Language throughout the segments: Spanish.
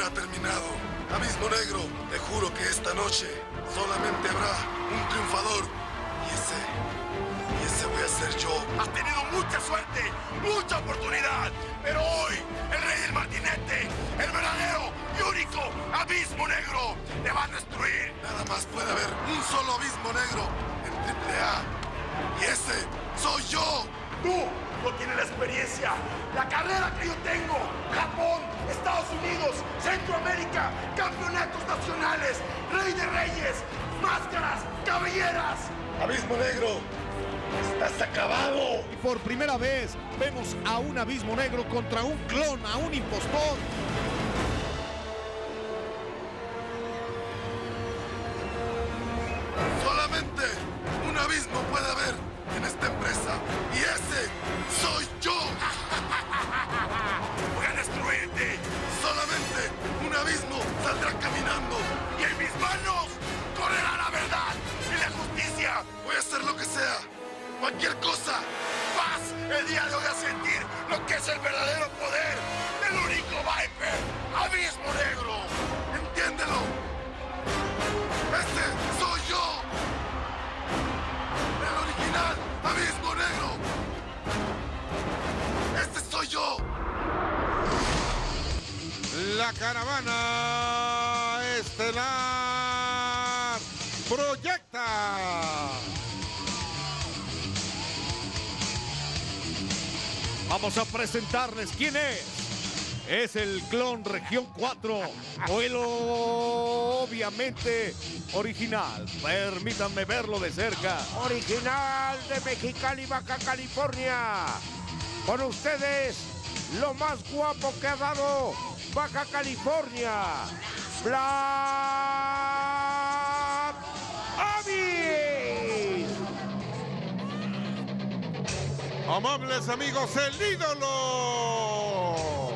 hubiera terminado. Abismo Negro, te juro que esta noche solamente habrá un triunfador. Y ese voy a ser yo. Has tenido mucha suerte, mucha oportunidad, pero hoy el rey del martinete, el verdadero y único Abismo Negro, te va a destruir. Nada más puede haber un solo Abismo Negro en AAA. Y ese soy yo. Tú no tienes la experiencia, la carrera que yo tengo. Japón, Estados Unidos, Centroamérica, campeonatos nacionales, rey de reyes, máscaras, cabelleras. Abismo Negro, estás acabado. Y por primera vez vemos a un Abismo Negro contra un clon, a un impostor. Solamente un abismo puede haber en esta empresa. Y ese soy yo. Voy a destruirte. Solamente un abismo saldrá caminando. Y en mis manos correrá la verdad y la justicia. Voy a hacer lo que sea. Cualquier cosa. Vas el día de hoy a sentir lo que es el verdadero poder del único Viper, Abismo Negro. Entiéndelo. Este soy yo. El original Abismo Negro. Este soy yo. La caravana estelar proyecta. Vamos a presentarles quién es. Es el clon Región 4, o el obviamente original. Permítanme verlo de cerca. Original de Mexicali, Baja California. Con ustedes, lo más guapo que ha dado Baja California, Black Abyss. Amables amigos, el ídolo.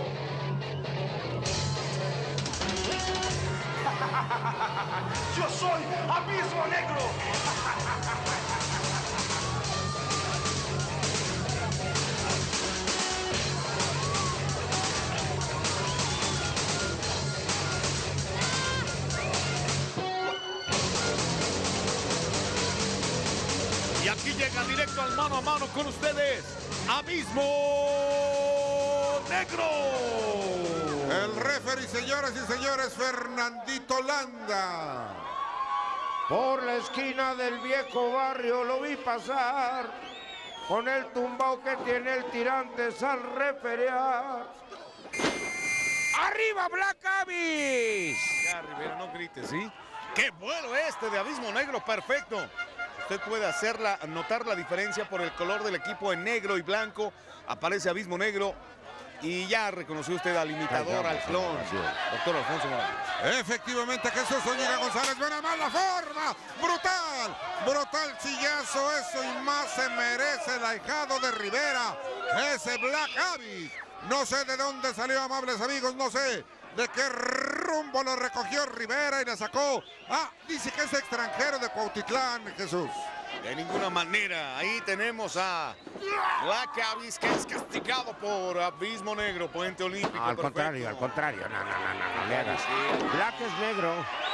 Yo soy Abismo Negro. Y aquí llega directo al mano a mano con ustedes, Abismo Negro. El referee, señoras y señores, Fernandito Landa. Por la esquina del viejo barrio lo vi pasar, con el tumbao que tiene el tirantes al referear. ¡Arriba, Black Abyss! Ya, Rivera, no grites, ¿sí? ¡Qué vuelo este de Abismo Negro! ¡Perfecto! Usted puede notar la diferencia por el color del equipo en negro y blanco. Aparece Abismo Negro y ya reconoció usted al imitador, al clon, doctor Alfonso Morales. Efectivamente, Jesús Zúñiga González, buena más la forma, brutal, brutal sillazo, eso y más se merece el ahijado de Rivera, ese Black Abyss. No sé de dónde salió, amables amigos, no sé de qué rumbo lo recogió Rivera y le sacó. Ah, dice que es extranjero de Cuautitlán, Jesús. De ninguna manera, ahí tenemos a Black Abyss, que es castigado por Abismo Negro, Puente Olímpico. Al contrario, no le hagas. Black es negro,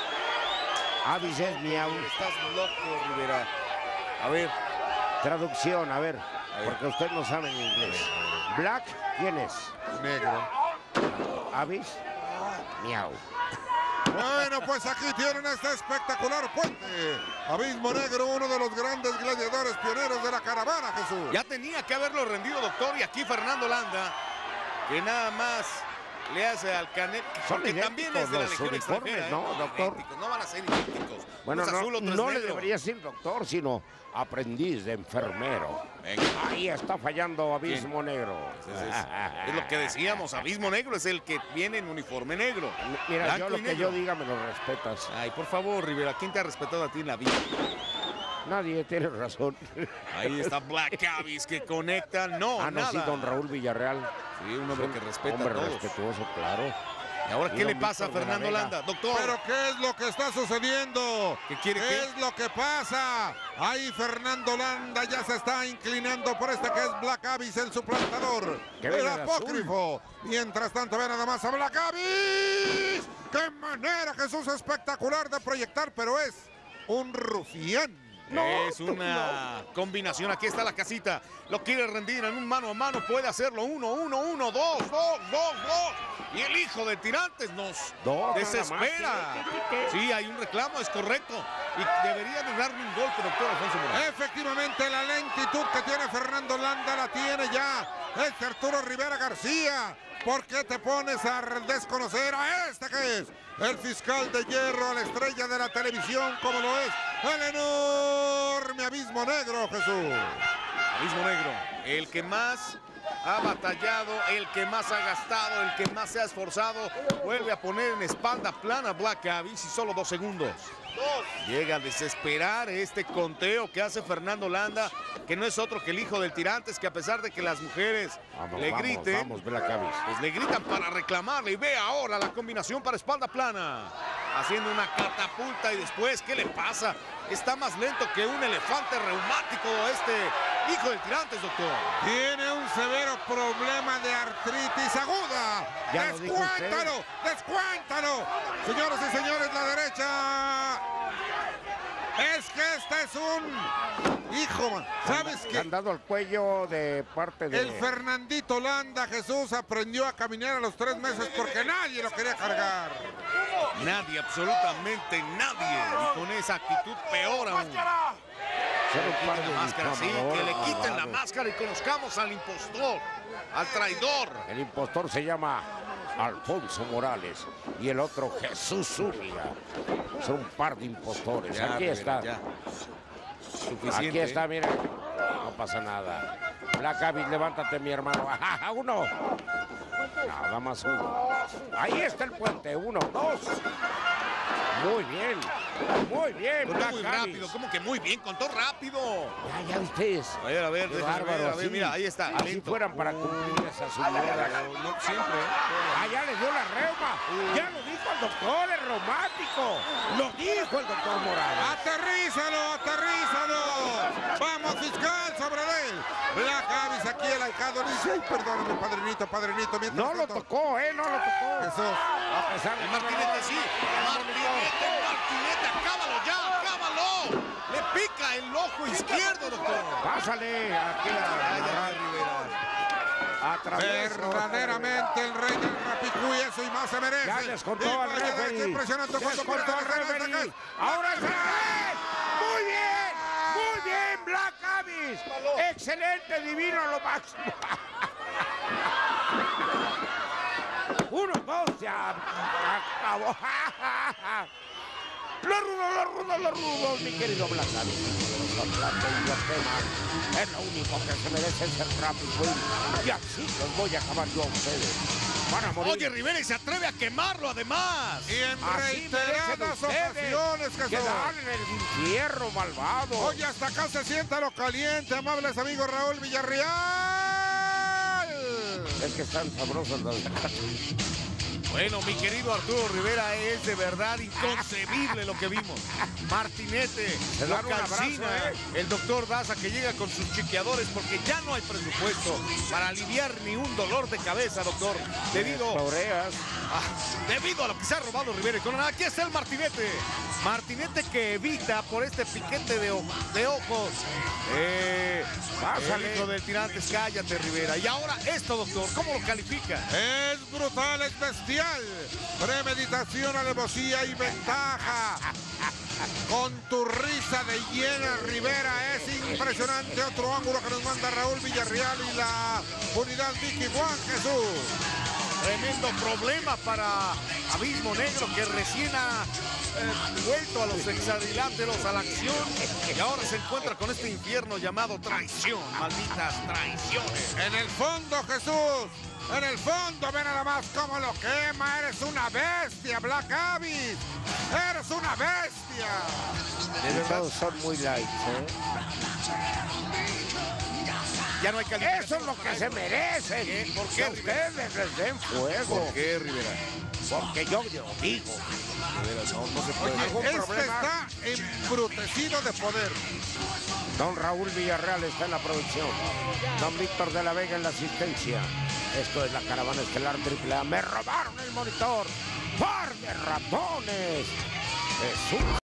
Abyss es miau. Estás loco, Rivera. A ver. Traducción, a ver, porque usted no sabe en inglés. Black, ¿quién es? Negro. Abyss, miau. Bueno, pues aquí tienen este espectacular puente. Abismo Negro, uno de los grandes gladiadores pioneros de la caravana, Jesús. Ya tenía que haberlo rendido, doctor, y aquí Fernando Landa, que nada más le hace al Canet, porque también es de la Legión Extranjera, ¿no, doctor? No van a ser idénticos. Bueno, no le debería decir doctor, sino aprendiz de enfermero. Venga. Ahí está fallando Abismo Negro. Es lo que decíamos, Abismo Negro es el que viene en uniforme negro. Mira, Blanco yo lo y que negro. yo diga me lo respetas. Ay, por favor, Rivera, ¿quién te ha respetado a ti en la vida? Nadie tiene razón. Ahí está Black Abyss que conecta, no, no, nada. sí, don Raúl Villarreal. Sí, un hombre que respeta hombre a todos. respetuoso, claro. ¿Y ahora qué le pasa a Fernando Landa, doctor? ¿Pero qué es lo que está sucediendo? ¿Qué quiere ¿Qué qué? es lo que pasa? Ahí Fernando Landa ya se está inclinando por este que es Black Abyss, el suplantador, el apócrifo. Mientras tanto, ve nada más a Black Abyss. ¡Qué manera, Jesús, espectacular de proyectar! Pero es un rufián. Es una combinación. Aquí está la casita. Lo quiere rendir en un mano a mano. Puede hacerlo. 1-1-1, 2. Y el hijo de Tirantes nos desespera. Sí, hay un reclamo, es correcto. Y debería de darle un golpe, doctor Alfonso Morales. Efectivamente, la lentitud que tiene Fernando Landa la tiene ya este Arturo Rivera García. ¿Por qué te pones a desconocer a este que es el fiscal de hierro, a la estrella de la televisión, como lo es el enorme Abismo Negro, Jesús? Abismo Negro, el que más ha batallado, el que más ha gastado, el que más se ha esforzado, vuelve a poner en espalda plana a Black Abyss y solo 2 segundos. Llega a desesperar este conteo que hace Fernando Landa, que no es otro que el hijo del Tirantes, que a pesar de que las mujeres le griten, pues le gritan para reclamarle. Y ve ahora la combinación para espalda plana, haciendo una catapulta. Y después, ¿qué le pasa? Está más lento que un elefante reumático este hijo del Tirantes, doctor. Tiene un severo problema de artritis aguda. ¡Descuéntalo! ¡Descuéntalo! Señoras y señores, la derecha. Es que este es un hijo, ¿sabes qué? Le han dado al cuello de parte de... El Fernandito Landa, Jesús, aprendió a caminar a los 3 meses porque nadie lo quería cargar. Nadie, absolutamente nadie. Y con esa actitud peor aún. La máscara, sí, que le quiten la máscara y conozcamos al impostor, al traidor. El impostor se llama Alfonso Morales y el otro Jesús Zúñiga. Son un par de impostores. Ya, aquí está. Ya. Suficiente. Aquí está, mira. No pasa nada. Black Abyss, levántate, mi hermano. ¡Ajá, 1! Nada más 1. Ahí está el puente. 1, 2. Muy bien. Muy bien, Contó Black muy Abyss. rápido, ¿cómo que muy bien? Contó rápido. Ya ustedes. A ver, Qué déjame bárbaro, ver, a ver, sí. mira, ahí está. Así lento. fueran para cumplir esa señora. No siempre. Ya le dio la reuma. Ya lo dijo el doctor, el reumático. Lo dijo el doctor Morales. ¡Aterrízalo, aterrízalo! ¡Vamos, fiscal, sobre él! Black Abyss aquí, el ahijado. Dice, ay, perdóname, padrinito. No lo tocó, no lo tocó. Jesús. A pesar de El Martinete, sí. Martinete, acábalo ya, acábalo. Le pica el ojo izquierdo, doctor. Pásale aquí a Verdaderamente el rey del Rapicuy, eso y más se merece. Ya les contó al referee. Qué impresionante cuando contó al referee. Ahora sí. Muy bien, Black Abyss. Excelente, divino, lo máximo. 1, 2, ya acabó. Los rudos, mi querido Black Abyss. Es lo único que se merece ser rápido. Y así los voy a acabar yo a ustedes. Van a morir. Oye, Rivera, y se atreve a quemarlo además. Y en Así reiteradas merecen ustedes ocasiones, Jesús. quedar en el infierno, malvado. Oye, hasta acá se sienta lo caliente, amables amigos. Raúl Villarreal. Es que están sabrosos los... Bueno, mi querido Arturo Rivera, es de verdad inconcebible lo que vimos. Martinete, Se lo dan un abrazo, calcina, el doctor Daza que llega con sus chiqueadores porque ya no hay presupuesto para aliviar ni un dolor de cabeza, doctor, debido a lo que se ha robado Rivera y Corona. Aquí está el Martinete. Martinete que evita por este piquete de ojos. El hijo del Tirantes, cállate, Rivera. Y ahora esto, doctor, ¿cómo lo califica? Es brutal, es bestial. Premeditación, alevosía y ventaja. Con tu risa de hiena, Rivera, es impresionante. Otro ángulo que nos manda Raúl Villarreal y la unidad Vicky Juan Jesús. Tremendo problema para Abismo Negro, que recién ha vuelto a los hexadriláteros, a la acción, y ahora se encuentra con este infierno llamado traición. Malditas traiciones. En el fondo, Jesús. En el fondo, ve nada más cómo lo quema. Eres una bestia, Black Abyss. Eres una bestia. Todos son muy light, Ya no hay calificación. Eso es lo que se merecen. ¿Qué? ¿Por qué, Que ustedes les den fuego. ¿Por qué, Rivera? Porque yo digo. No se puede. Oye, este está embrutecido de poder. Don Raúl Villarreal está en la producción. Don Víctor de la Vega en la asistencia. Esto es la Caravana Estelar AAA. Me robaron el monitor. ¡Par de ratones! Es un